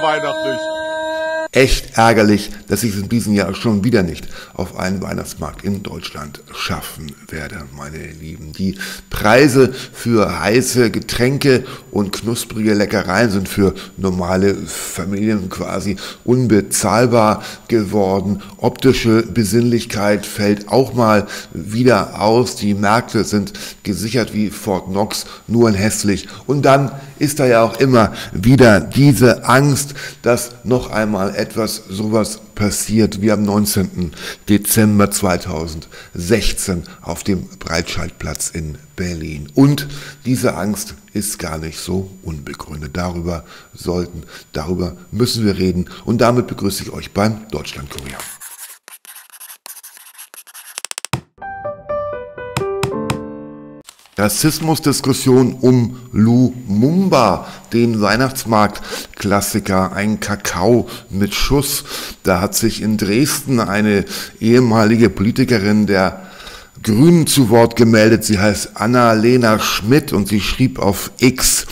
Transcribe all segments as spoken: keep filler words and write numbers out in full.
weihnachtlich. Echt ärgerlich, dass ich es in diesem Jahr schon wieder nicht auf einen Weihnachtsmarkt in Deutschland schaffen werde, meine Lieben. Die Preise für heiße Getränke und knusprige Leckereien sind für normale Familien quasi unbezahlbar geworden. Optische Besinnlichkeit fällt auch mal wieder aus. Die Märkte sind gesichert wie Fort Knox, nur in hässlich. Und dann ist da ja auch immer wieder diese Angst, dass noch einmal etwas sowas passiert wie am neunzehnten Dezember zweitausendsechzehn auf dem Breitscheidplatz in Berlin. Und diese Angst ist gar nicht so unbegründet. Darüber sollten, darüber müssen wir reden. Und damit begrüße ich euch beim Deutschlandkurier. Rassismusdiskussion um Lumumba, den Weihnachtsmarktklassiker, ein Kakao mit Schuss. Da hat sich in Dresden eine ehemalige Politikerin der Grünen zu Wort gemeldet. Sie heißt Anna-Lena Schmidt und sie schrieb auf X: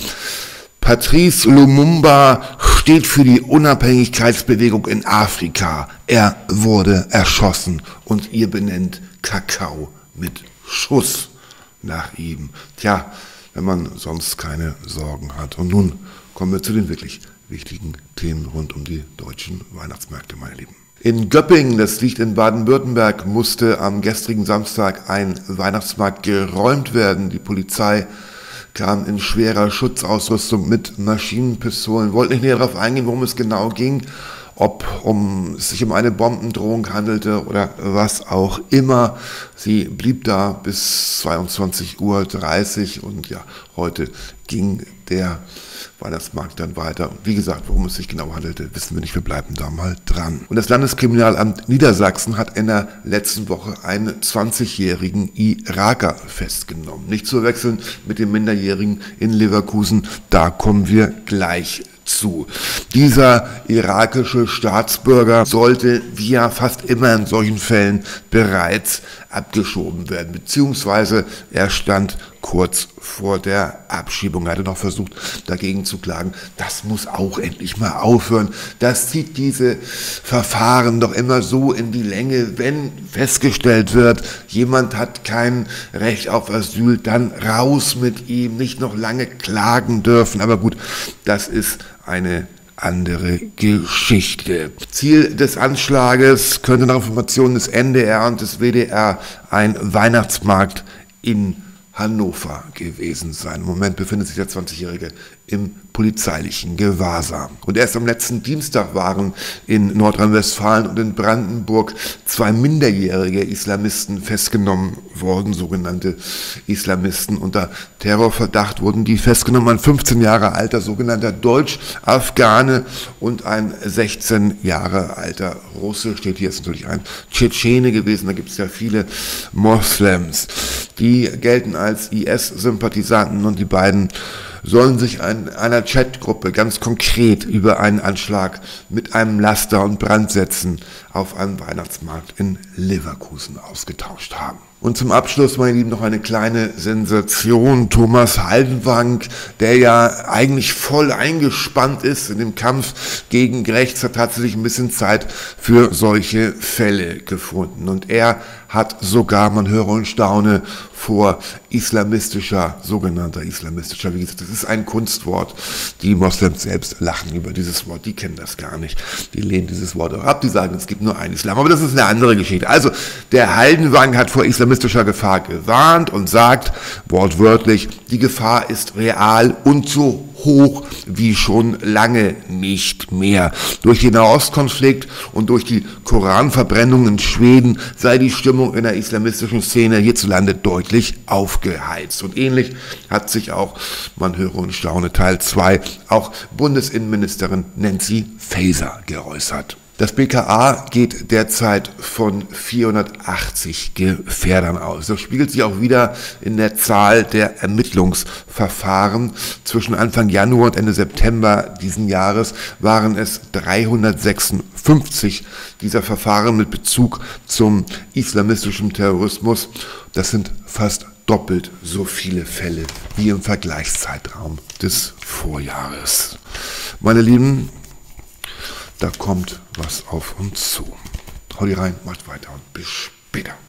Patrice Lumumba steht für die Unabhängigkeitsbewegung in Afrika. Er wurde erschossen und ihr benennt Kakao mit Schuss nach ihm. Tja, wenn man sonst keine Sorgen hat. Und nun kommen wir zu den wirklich wichtigen Themen rund um die deutschen Weihnachtsmärkte, meine Lieben. In Göppingen, das liegt in Baden-Württemberg, musste am gestrigen Samstag ein Weihnachtsmarkt geräumt werden. Die Polizei kam in schwerer Schutzausrüstung mit Maschinenpistolen. Wollte nicht näher darauf eingehen, worum es genau ging, ob um, es sich um eine Bombendrohung handelte oder was auch immer. Sie blieb da bis zweiundzwanzig Uhr dreißig und ja, heute ging der Weihnachtsmarkt dann weiter. Und wie gesagt, worum es sich genau handelte, wissen wir nicht, wir bleiben da mal dran. Und das Landeskriminalamt Niedersachsen hat in der letzten Woche einen zwanzigjährigen Iraker festgenommen. Nicht zu verwechseln mit dem Minderjährigen in Leverkusen, da kommen wir gleich zu. Dieser irakische Staatsbürger sollte, wie ja fast immer in solchen Fällen, bereits abgeschoben werden, beziehungsweise er stand kurz vor der Abschiebung. Er hatte noch versucht, dagegen zu klagen. Das muss auch endlich mal aufhören. Das zieht diese Verfahren doch immer so in die Länge. Wenn festgestellt wird, jemand hat kein Recht auf Asyl, dann raus mit ihm, nicht noch lange klagen dürfen. Aber gut, das ist eine andere Geschichte. Ziel des Anschlages könnte nach Informationen des N D R und des W D R ein Weihnachtsmarkt in Hannover gewesen sein. Im Moment befindet sich der zwanzigjährige im polizeilichen Gewahrsam. Und erst am letzten Dienstag waren in Nordrhein-Westfalen und in Brandenburg zwei minderjährige Islamisten festgenommen worden, sogenannte Islamisten. Unter Terrorverdacht wurden die festgenommen, ein fünfzehn Jahre alter sogenannter Deutsch-Afghane und ein sechzehn Jahre alter Russe, steht hier, ist natürlich ein Tschetschene gewesen, da gibt es ja viele Moslems. Die gelten als I S-Sympathisanten und die beiden sollen sich in einer Chatgruppe ganz konkret über einen Anschlag mit einem Laster und Brandsätzen auf einem Weihnachtsmarkt in Leverkusen ausgetauscht haben. Und zum Abschluss, meine Lieben, noch eine kleine Sensation. Thomas Haldenwang, der ja eigentlich voll eingespannt ist in dem Kampf gegen rechts, hat tatsächlich ein bisschen Zeit für solche Fälle gefunden. Und er hat sogar, man höre und staune, vor islamistischer, sogenannter islamistischer, wie gesagt, das ist ein Kunstwort. Die Moslems selbst lachen über dieses Wort, die kennen das gar nicht. Die lehnen dieses Wort auch ab, die sagen, es gibt nur einen Islam. Aber das ist eine andere Geschichte. Also, der Haldenwang hat vor islamistischer Gefahr gewarnt und sagt wortwörtlich, die Gefahr ist real und so hoch wie schon lange nicht mehr. Durch den Nahostkonflikt und durch die Koranverbrennung in Schweden sei die Stimmung in der islamistischen Szene hierzulande deutlich aufgeheizt. Und ähnlich hat sich auch, man höre und staune, Teil zwei, auch Bundesinnenministerin Nancy Faeser geäußert. Das B K A geht derzeit von vierhundertachtzig Gefährdern aus. Das spiegelt sich auch wieder in der Zahl der Ermittlungsverfahren. Zwischen Anfang Januar und Ende September diesen Jahres waren es dreihundertsechsundfünfzig dieser Verfahren mit Bezug zum islamistischen Terrorismus. Das sind fast doppelt so viele Fälle wie im Vergleichszeitraum des Vorjahres. Meine Lieben, da kommt was auf uns zu. Hau die rein, macht weiter und bis später.